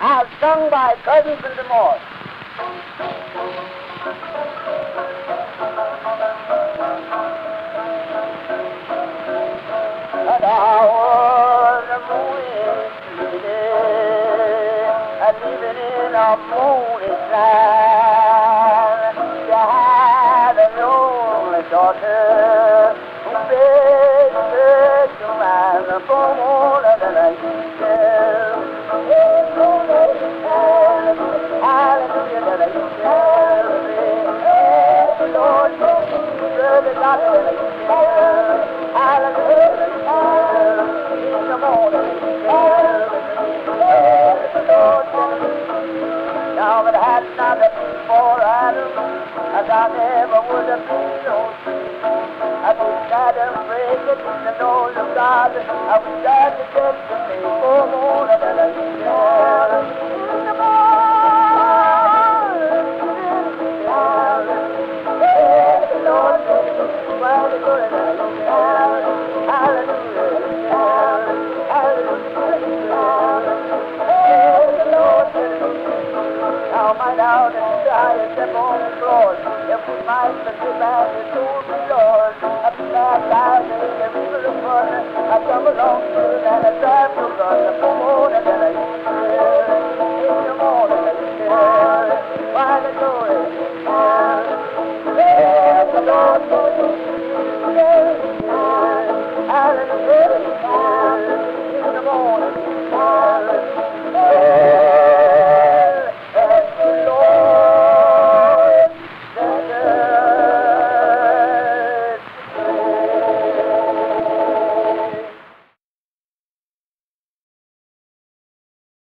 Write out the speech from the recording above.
as sung by Cousins and DeMoss. And I was a moonlit lady, living in a moonlit land. She had a lonely daughter who begged her to marry for more than a year. Hallelujah, that I shall be. Lord, brother, God, that I shall. Hallelujah, in the morning, Lord, now it had not been for Adam, and I never would have been so free. I wish Adam break it in the nose of God. I wish God to get to me for more than a share. In the morning, Lord, why the good and hallelujah, now might out and try and step on the floor. If we might but sit back and soon be Lord. I've been baptized in the river of fun. I come along to that I drive to run the more than I